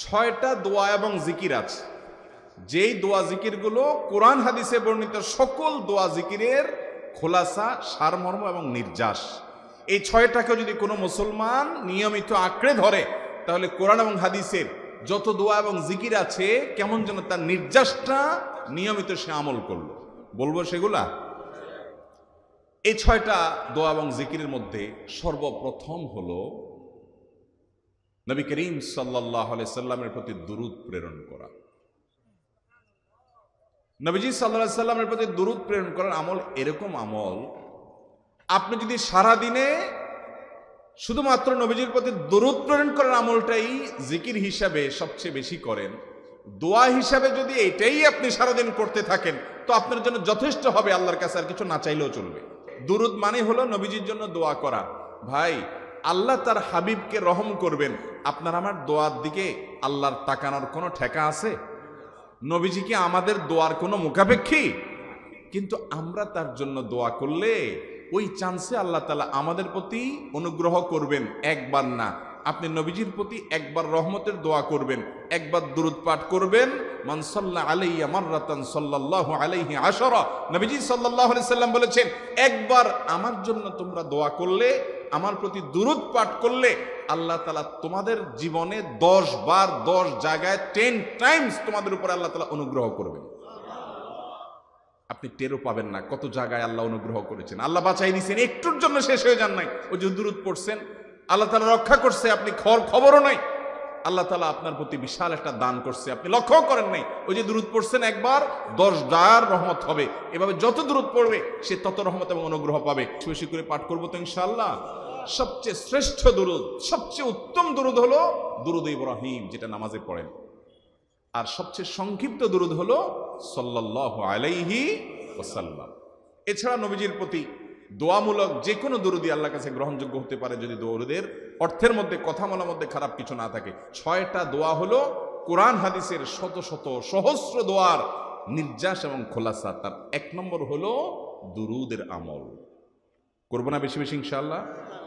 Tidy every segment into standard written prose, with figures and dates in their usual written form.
ছয়টা দোয়া এবং জিকির আছে, যেই দোয়া জিকিরগুলো কোরআন হাদিসে বর্ণিত সকল দোয়া জিকিরের খোলাসা, সারমর্ম এবং নির্যাস। এই ছয়টাকে যদি কোনো মুসলমান নিয়মিত আঁকড়ে ধরে, তাহলে কোরআন এবং হাদিসের যত দোয়া এবং জিকির আছে কেমন যেন তার নির্যাসটা নিয়মিত সে আমল করলো। বলবো সেগুলা। এই ছয়টা দোয়া এবং জিকিরের মধ্যে সর্বপ্রথম হলো নবী করিম সাল্লাল্লাহু আলাইহি সাল্লামের প্রতি দুরূদ প্রেরণ করা। নবীজি সাল্লাল্লাহু আলাইহি সাল্লামের প্রতি দুরূদ প্রেরণ করার আমল এরকম আমল, আপনি যদি সারা দিনে শুধুমাত্র নবীজির প্রতি দুরূদ প্রেরণ করার আমলটাই জিকির হিসাবে সবচেয়ে বেশি করেন, দোয়া হিসাবে যদি এটাই আপনি সারাদিন করতে থাকেন, তো আপনার জন্য যথেষ্ট হবে, আল্লাহর কাছে আর কিছু না চাইলেও চলবে। দুরূদ মানে হলো নবীজির জন্য দোয়া করা। ভাই, আল্লাহ তার হাবিবকে রহম করবেন, আপনার আমার দোয়ার দিকে আল্লাহর তাকানোর কোনো ঠেকা আছে? নবীজি কি আমাদের দোয়ার কোনো মুখাপেক্ষী? কিন্তু আমরা তার জন্য দোয়া করলে ওই চান্সে আল্লাহ তাআলা আমাদের প্রতি অনুগ্রহ করবেন। একবার না, আপনি নবীজির প্রতি একবার রহমতের দোয়া করবেন, একবার দুরূদ পাঠ করবেন। মান সাল্লা আলাইয়া মাররাতান সাল্লাল্লাহু আলাইহি আশরা। নবীজি সাল্লাল্লাহু আলাইহি সাল্লাম বলেছেন, একবার আমার জন্য তোমরা দোয়া করলে, আমার প্রতি দুরূদ পাঠ করলে, আল্লাহ তাআলা তোমাদের জীবনে 10 বার 10 জায়গায় 10 টাইমস তোমাদের উপরে আল্লাহ তাআলা অনুগ্রহ করবেন। আপনি টেরও পাবেন না কত জায়গায় আল্লাহ অনুগ্রহ করেছেন। আল্লাহ বাঁচাই দিয়েছেন, একটুর জন্য শেষ হয়ে যান নাই। ওই যে দুরূদ পড়ছেন, আল্লাহ তাআলা রক্ষা করছে, আপনি খবরও নাই। আল্লাহ তাআলা আপনার প্রতি বিশাল একটা দান করছে, আপনি লক্ষ্য করেন নাই। ওই যে দুরূদ পড়ছেন একবার, 10 বার রহমত হবে। এভাবে যত দুরূদ পড়বে সে তত রহমত এবং অনুগ্রহ পাবে। বেশি করে পাঠ করবো তো ইনশাআল্লাহ। সবচেয়ে শ্রেষ্ঠ দুরূদ, সবচেয়ে উত্তম দুরূদ হলো দুরূদ ইব্রাহিম, যেটা নামাজে পড়েন। আর সবচেয়ে সংক্ষিপ্ত দুরূদ হলো সাল্লাল্লাহু আলাইহি ওয়াসাল্লাম। এছাড়া নবীজির প্রতি দোয়ামূলক যে কোনো দুরূদই আল্লাহর কাছে গ্রহণযোগ্য হতে পারে, যদি দুরূদের অর্থের মধ্যে, কথা বলার মধ্যে খারাপ কিছু না থাকে। 6টা দোয়া হলো কোরআন হাদিসের শত শত সহস্র দোয়ার নির্যাস এবং খোলাসা। তার 1 নম্বর হলো দুরূদের আমল। করবো না বেশি বেশি ইনশাআল্লাহ?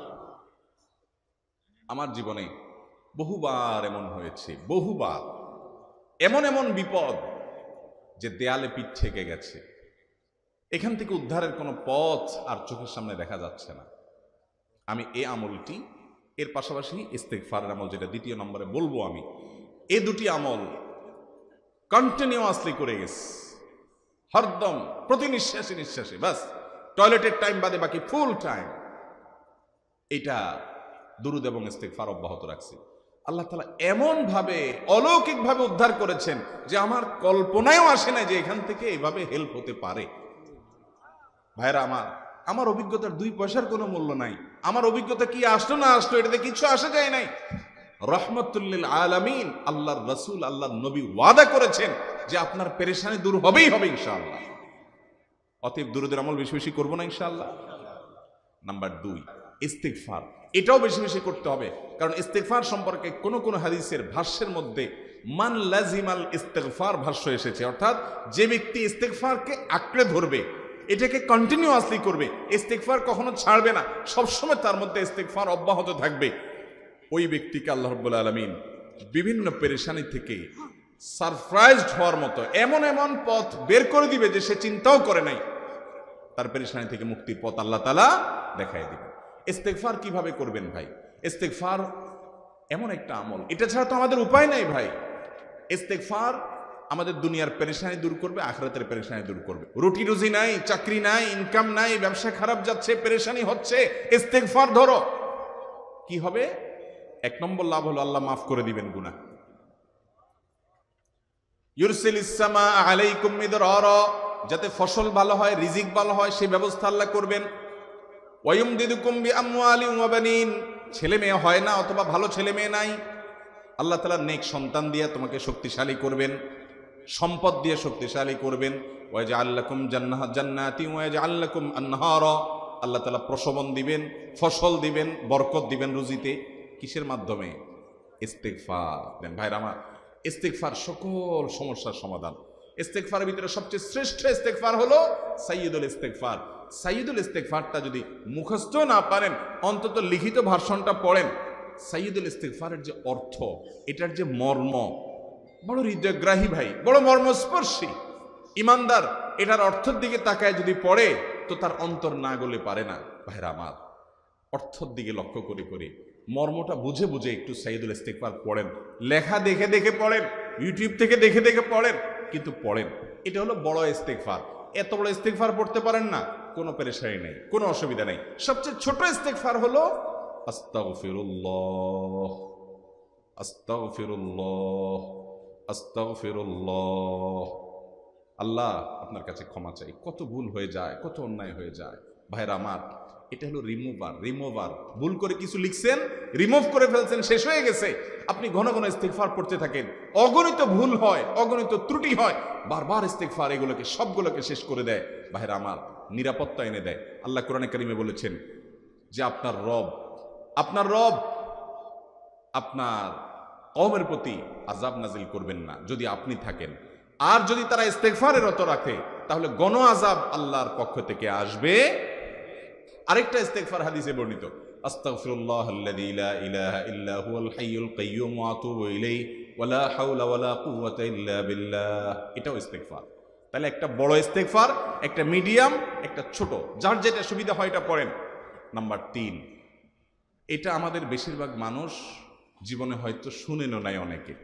আমার জীবনে বহুবার এমন হয়েছে, বহুবার এমন এমন বিপদ যে দেয়ালে পিঠ থেকে গেছে, এখান থেকে উদ্ধারের কোনো পথ আর চোখের সামনে দেখা যাচ্ছে না। আমি এই আমলটি, এর পাশাপাশি ইস্তেগফারের আমল, যেটা 2 নম্বরে বলবো আমি, এই 2টি আমল কন্টিনিউয়াসলি করে গেছি, হরদম প্রতি নিঃশ্বাসে নিঃশ্বাসে, বাস টয়লেটের টাইম বাদে বাকি ফুল টাইম এটা দুরূদ এবং ইস্তেগফার অব্যাহত রাখছি। আল্লাহ তাআলা এমন ভাবে অলৌকিক ভাবে উদ্ধার করেছেন যে আমার কল্পনায়ও আসে না যে এখান থেকে এভাবে হেল্প হতে পারে। ভাইরা আমার অভিজ্ঞতার 2 পয়সার কোনো মূল্য নাই। আমার অভিজ্ঞতা কি আসলো না আসলো এটাতে কিছু আসা যায় নাই। রহমতুল লিল আলামিন আল্লাহর রাসূল, আল্লাহর নবী ওয়াদা করেছেন যে আপনার পেরেশানি দূর হবেই হবে ইনশাআল্লাহ। অতএব দুরূদের আমল বেশি বেশি করবো না ইনশাআল্লাহ। নাম্বার 2, ইস্তেগফার। এটাও বেশি বেশি করতে হবে, কারণ ইস্তেগফার সম্পর্কে কোন কোন হাদিসের ভাষ্যের মধ্যে মান লাজিমাল ইস্তেগফার ভাষ্য এসেছে, অর্থাৎ যে ব্যক্তি ইস্তেগফারকে আঁকড়ে ধরবে, এটাকে কন্টিনিউয়াসলি করবে, ইস্তেগফার কখনো ছাড়বে না, সবসময় তার মধ্যে ইস্তেগফার অব্যাহত থাকবে, ওই ব্যক্তিকে আল্লাহ রাব্বুল আলামিন বিভিন্ন পেরেশানি থেকে সারপ্রাইজড হওয়ার মতো এমন এমন পথ বের করে দিবে যে সে চিন্তাও করে নাই। তার পেরেশানি থেকে মুক্তির পথ আল্লাহ তাআলা দেখায় দিবে। ইস্তেগফার কিভাবে করবেন ভাই? ইস্তেগফার এমন একটা আমল, এটা ছাড়া তো আমাদের উপায় নাই ভাই। ইস্তেগফার আমাদের দুনিয়ার পেরেশানি দূর করবে, আখিরাতের পেরেশানি দূর করবে। রুটি রুজি নাই, চাকরি নাই, ইনকাম নাই, ব্যবসা খারাপ যাচ্ছে, পেরেশানি হচ্ছে, ইস্তেগফার ধরো, কি হবে? 1 নম্বর লাভ হলো আল্লাহ মাফ করে দিবেন গুনাহ। ইউরসিলিস সামা আলাইকুম মিদরারা, যাতে ফসল ভালো হয়, রিজিক ভালো হয়, সেই ব্যবস্থা আল্লাহ করবেন। ওয়ায়ুমদিদুকুম বিআমওয়ালিন ওয়া বানিন, ছেলে মেয়ে হয় না অথবা ভালো ছেলে মেয়ে নাই, আল্লাহ তাআলা নেক সন্তান দিয়ে তোমাকে শক্তিশালী করবেন, সম্পদ দিয়ে শক্তিশালী করবেন। ওয়াজআল লাকুম জান্নাতি ওয়াজআল লাকুম আনহারা, আল্লাহ তাআলা প্রসবন দিবেন, ফসল দিবেন, বরকত দিবেন রুজিতে। কিসের মাধ্যমে? ইস্তেগফার দেন। ভাইরা আমার, ইস্তেগফার সকল সমস্যার সমাধান। ইস্তেগফারের ভিতরে সবচেয়ে শ্রেষ্ঠ ইস্তেগফার হলো সাইয়্যিদুল ইস্তেগফার। সাইয়্যিদুল ইস্তেগফারটা যদি মুখস্থ না পারেন, অন্তত লিখিত ভার্সনটা পড়েন, সাইয়্যিদুল ইস্তিগফারের যে অর্থ, এটার যে মর্ম বড় হৃদয়গ্রাহী ভাই, বড় মর্মস্পর্শী। ইমানদার এটার অর্থের দিকে তাকায় যদি পড়ে তো তার অন্তর না গলে পারে না। ভাইরা আমার, অর্থের দিকে লক্ষ্য করে করে মর্মটা বুঝে বুঝে একটু সাইয়্যিদুল ইস্তিগফার পড়েন। লেখা দেখে দেখে পড়েন, ইউটিউব থেকে দেখে দেখে পড়েন, কিন্তু পড়েন। এটা হলো বড় ইস্তিগফার। এত বড় ইস্তিগফার পড়তে পারেন না, কোনো পেরেশানি নেই, কোনো অসুবিধা নেই। সবচেয়ে ছোট ইস্তিগফার হলো আস্তাগফিরুল্লাহ, আস্তাগফিরুল্লাহ, আস্তাগফিরুল্লাহ। আল্লাহ আপনার কাছে ক্ষমা চাই, কত ভুল হয়ে যায়, কত অন্যায় হয়ে যায়। ভাইরা আমার, এটা হলো রিমুভার। ভুল করে কিছু লিখছেন, রিমুভ করে ফেলছেন, শেষ হয়ে গেছে। আপনি ঘন ঘন ইস্তিগফার পড়তে থাকেন, অগণিত ভুল হয়, অগণিত ত্রুটি হয়, বারবার ইস্তিগফার এগুলোকে সবগুলোকে শেষ করে দেয়। ভাইরা আমার, নিরাপত্তা এনে দেয়। আল্লাহ কোরআনে কারিমে বলেছেন যে আপনার রব আপনার কওমের প্রতি আযাব নাজিল করবেন না যদি আপনি থাকেন। আর যদি তারা ইস্তিগফারে রত রাখে তাহলে গণ আযাব আল্লাহর পক্ষ থেকে আসবে। আরেকটা ইস্তিগফার হাদিসে বর্ণিত, আস্তাগফিরুল্লাহাল্লাযী লা ইলাহা ইল্লা হুয়াল হাইয়ুল কাইয়্যুম ওয়া আতুবু ইলাইহি ওয়া লা হাওলা ওয়া লা কুওয়াতা ইল্লা বিল্লাহ। এটাও ইস্তিগফার। তাহলে একটা বড় ইস্তিগফার, একটা মিডিয়াম, একটা ছোট, যার যেটা সুবিধা হয় এটা পড়েন। নাম্বার 3, এটা আমাদের বেশিরভাগ মানুষ জীবনে হয়তো শুনেনও নাই,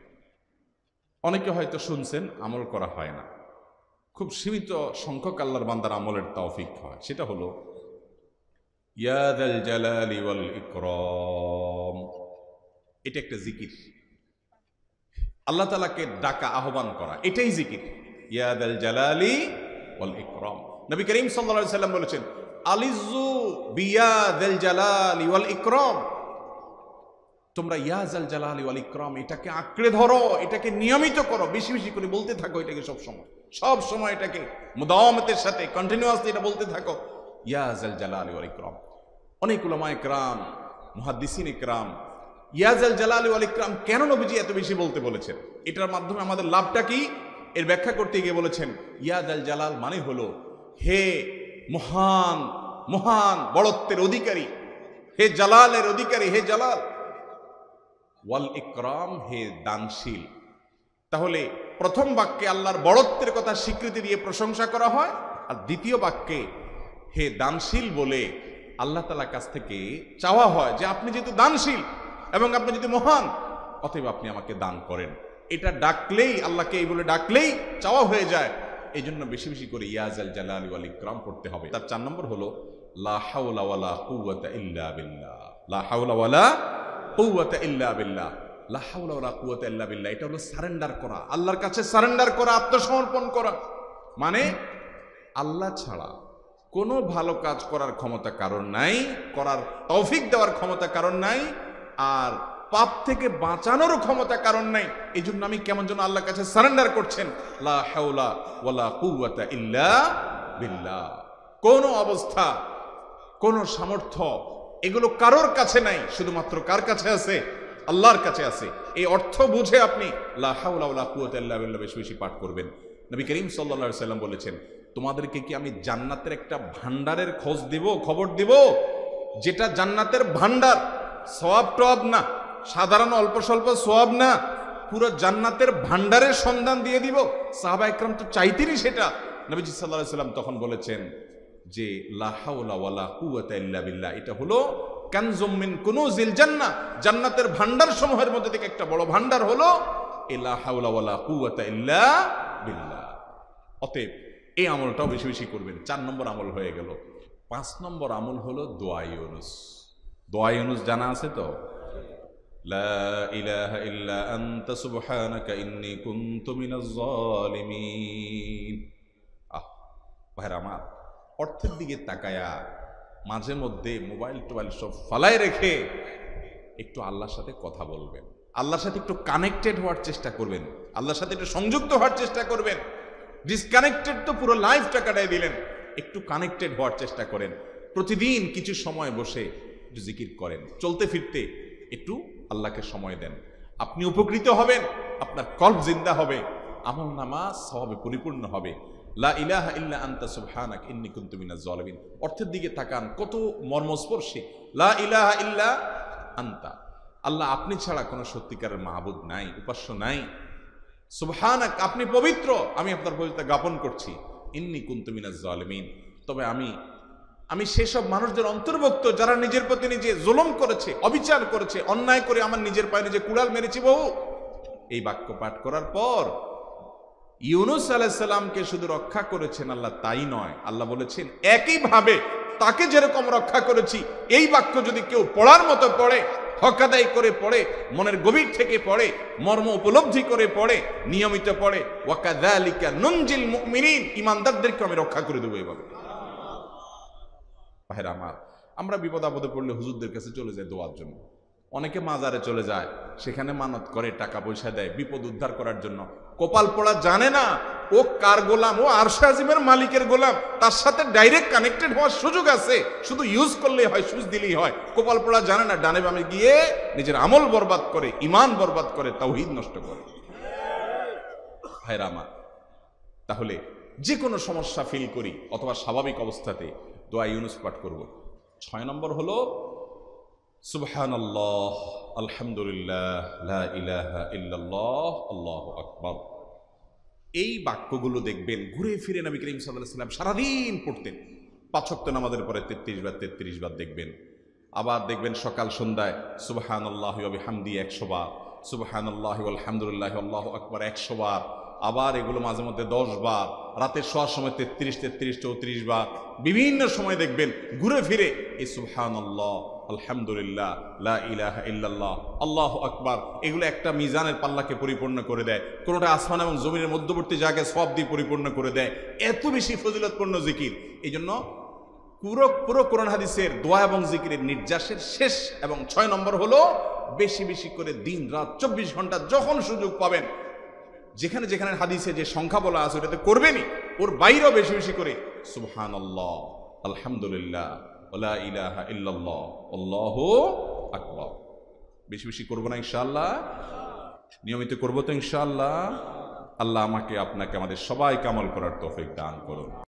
অনেকে হয়তো শুনছেন, আমল করা হয় না। খুব সীমিত সংখ্যক আল্লাহর বান্দার আমলের তৌফিক হয়। সেটা হলো ইয়া যাল জালালি ওয়াল ইকরাম। এটা একটা জিকির, আল্লাহ তাআলাকে ডাকা, আহ্বান করা, এটাই জিকির। ইয়া যাল জালালি ওয়াল ইকরাম। নবী করিম সাল্লাল্লাহু আলাইহি সাল্লাম বলেছেন, আলিজু বিয়া যাল জালালি ওয়াল ইকরাম। তোমরা ইয়া যাল জালালি ওয়াল ইকরাম এটাকে আঁকড়ে ধরো, এটাকে নিয়মিত করো, বেশি বেশি করে বলতে থাকো এটাকে সব সময় এটাকে মুদাওয়ামাতের সাথে কন্টিনিউয়াসলি এটা বলতে থাকো, ইয়া যাল জালালি ওয়াল ইকরাম। অনেক উলামায়ে কেরাম, মুহাদ্দিসিনে কেরাম ইয়া যাল জালালি ওয়াল ইকরাম কেন নবীজি এত বেশি বলতে বলেছেন, এটার মাধ্যমে আমাদের লাভটা কি, এর ব্যাখ্যা করতে গিয়ে বলেছেন ইয়া যাল জালাল মানে হলো হে মহান মহান বড়ত্বের অধিকারী, হে জালালের অধিকারী, হে জালাল। ওয়াল ইকরাম, হে দানশীল। তাহলে প্রথম বাক্যে আল্লাহর বড়ত্বের কথা স্বীকৃতি দিয়ে প্রশংসা করা হয়, আর দ্বিতীয় বাক্যে হে দানশীল বলে আল্লাহ তাআলার কাছ থেকে চাওয়া হয় যে আপনি যেহেতু দানশীল এবং আপনি যদি মহান, অতএব আপনি আমাকে দান করেন। এটা ডাকলেই, আল্লাহকে এই বলে ডাকলেই চাওয়া হয়ে যায়। এই জন্য বেশি বেশি করে ইয়া যাল জালালি ওয়াল ইকরাম পড়তে হবে। তার 4 নম্বর হলো লা হাওলা ওয়ালা কুওয়াতা ইল্লা বিল্লাহ। লা হাওলা ওয়ালা কুওয়াতা ইল্লা বিল্লাহ। লা হাওলা ওয়ালা কুওয়াতা ইল্লা বিল্লাহ, এটা হলো সারেন্ডার করা, আল্লাহর কাছে সারেন্ডার করা, আত্মসমর্পণ করা। মানে আল্লাহ ছাড়া কোনো ভালো কাজ করার ক্ষমতা কারণ নাই, করার তৌফিক দেওয়ার ক্ষমতা কারণ নাই, আর পাপ থেকে বাঁচানোরও ক্ষমতা কারণ নাই। এই জন্য আমি কেমন যেন আল্লাহর কাছে সারেন্ডার করছেন, লা হাওলা ওয়ালা কুওয়াতা ইল্লা বিল্লাহ। কোন অবস্থা, কোন সামর্থ্য, এগুলো কারোর কাছে নাই, শুধুমাত্র কার কাছে আছে? আল্লাহর কাছে আছে। এই অর্থ বুঝে আপনি লা হাওলা ওয়ালা কুওয়াতা ইল্লা বিল্লাহ বেশি বেশি পাঠ করবেন। নবী করিম সাল্লাল্লাহু আলাইহি সাল্লাম বলেছেন, তোমাদেরকে কি আমি জান্নাতের একটা ভান্ডারের খবর দিব, যেটা জান্নাতের ভান্ডার, সওয়াব টওয়াব না, সাধারণ অল্প স্বল্প সওয়াব না, পুরো জান্নাতের ভান্ডারের সন্ধান দিয়ে দিব। সাহাবায়ে কেরাম তো চাইতেনই সেটা। নবীজি সাল্লাল্লাহু আলাইহি সাল্লাম তখন বলেছেন যে লা হাওলা ওয়ালা কুওয়াতা ইল্লা বিল্লাহ, এটা হলো কানজুম মিন কুনুজিল জান্নাহ, জান্নাতের ভান্ডার সমূহের মধ্যে থেকে একটা বড় ভান্ডার হলো লা হাওলা ওয়ালা কুওয়াতা ইল্লা বিল্লাহ। অতএব এই আমলটাও বেশি বেশি করবেন। 4 নম্বর আমল হয়ে গেল। 5 নম্বর আমল হলো দোয়া ইউনুস। দোয়া ইউনুস জানা আছে তো? লা ইলাহা ইল্লা আনতা সুবহানাকা ইন্নী কুনতু মিনাজ জালিমিন। ভাইরা আমার, অর্থের দিকে তাকায়া মাঝে মধ্যে মোবাইল টোবাইল সব ফালায় রেখে একটু আল্লাহর সাথে কথা বলবেন, আল্লাহর সাথে একটু কানেক্টেড হওয়ার চেষ্টা করবেন, আল্লাহর সাথে একটু সংযুক্ত হওয়ার চেষ্টা করবেন। ডিসকানেক্টেড তো পুরো লাইফটা কাটাই দিলেন, একটু কানেক্টেড হওয়ার চেষ্টা করেন। প্রতিদিন কিছু সময় বসে একটু জিকির করেন, চলতে ফিরতে একটু আল্লাহকে সময় দেন। আপনি উপকৃত হবেন, আপনার কলব জিন্দা হবে, আমল নামা সওয়াবে পরিপূর্ণ হবে। লা ইলাহা ইল্লা আনতা সুবহানাকা ইন্নী কুনতু মিনাজ জালিমিন। অর্থের দিকে তাকান, কত মর্মস্পর্শী। লা ইলাহা ইল্লা আনতা, আল্লাহ আপনি ছাড়া কোনো সত্যিকারের মাহবুদ নাই, উপাস্য নাই। সুবহানাক, আপনি পবিত্র, আমি আপনার পবিত্রতা জ্ঞাপন করছি। ইন্নী কুনতু মিনাজ জালিমিন, তবে আমি সেসব মানুষদের অন্তর্ভুক্ত যারা নিজের প্রতি নিজে জুলুম করেছে, অবিচার করেছে, অন্যায় করে আমার নিজের পায়ে নিজে কুড়াল মেরেছি বহু। এই বাক্য পাঠ করার পর ইউনূস আলাইহিস সালামকে শুধু রক্ষা করেছেন আল্লাহ, তাই নয়, আল্লাহ বলেছেন একইভাবে তাকে যেরকম রক্ষা করেছি, এই বাক্য যদি কেউ পড়ার মতো পড়ে, হক আদায় করে পড়ে, মনের গভীর থেকে পড়ে, মর্ম উপলব্ধি করে পড়ে, নিয়মিত পড়ে, ওয়াকাযালিকা নুনজিল মুমিনিন, ঈমানদারদেরকে আমি রক্ষা করে দেবো। এভাবে ভাইরা আমার, আমরা বিপদ আপদে পড়লে হুজুরদের কাছে চলে যায় দোয়ার জন্য। অনেকে মাজারে চলে যায়, সেখানে মানত করে, টাকা পয়সা দেয় বিপদ উদ্ধার করার জন্য। কপাল পড়া জানে না ও কার গোলাম, ও আরশে আজিমের মালিকের গোলাম, তার সাথে ডাইরেক্ট কানেক্টেড হওয়ার সুযোগ আছে, শুধু ইউজ করলেই হয়, সুইচ দিলেই হয়। কপাল পড়া জানে না, ডানে বামে গিয়ে নিজের আমল বরবাদ করে, ইমান বরবাদ করে, তাওহীদ নষ্ট করে। ভাইরা আমার, তাহলে যে কোনো সমস্যা ফিল করি অথবা স্বাভাবিক অবস্থাতে দোয়া ইউনূস পাঠ করব। 6 নম্বর হলো সুবহানাল্লাহ, আলহামদুলিল্লাহ, লা ইলাহা ইল্লাল্লাহ, আল্লাহু আকবার। এই বাক্যগুলো দেখবেন ঘুরে ফিরে নবী করিম সাল্লাল্লাহু আলাইহি ওয়াসাল্লাম সারাদিন পড়তেন। 5 ওয়াক্ত নামাজের পরে 33 বার দেখবেন। আবার দেখবেন সকাল সন্ধ্যায় সুবহানাল্লাহি ওয়া বিহামদিহি 100 বার, সুবহানাল্লাহি ওয়াল হামদুলিল্লাহি আল্লাহু আকবার 100 বার। আবার এগুলো মাঝে মধ্যে 10 বার, রাতের শোয়ার সময় 33, 34 বার। বিভিন্ন সময় দেখবেন ঘুরে ফিরে এই সুবহানাল্লাহ, আলহামদুলিল্লাহ, লা ইলাহা ইল্লাল্লাহ, আল্লাহু আকবার, এগুলো একটা মিজানের পাল্লাকে পরিপূর্ণ করে দেয়। কোনোটা আসমান এবং জমিনের মধ্যবর্তী জায়গায় সওয়াব দিয়ে পরিপূর্ণ করে দেয়। এত বেশি ফজিলতপূর্ণ জিকির। এই জন্য পুরো কোরআন হাদিসের দোয়া এবং জিকিরের নির্যাসের শেষ এবং 6 নম্বর হলো বেশি বেশি করে দিন রাত 24 ঘন্টা যখন সুযোগ পাবেন, যেখানে যেখানে হাদিসে যে সংখ্যা বলা আছে ওটাতে করবেনই, ওর বাইরেও বেশি বেশি করে সুবহানাল্লাহ, আলহামদুলিল্লাহ, লা ইলাহা ইল্লাল্লাহ, আল্লাহু আকবার। বেশি বেশি করবো না ইনশাআল্লাহ? নিয়মিত করবো তো ইনশাআল্লাহ? আল্লাহ আমাকে আপনাকে আমাদের সবাইকে আমল করার তৌফিক দান করুন।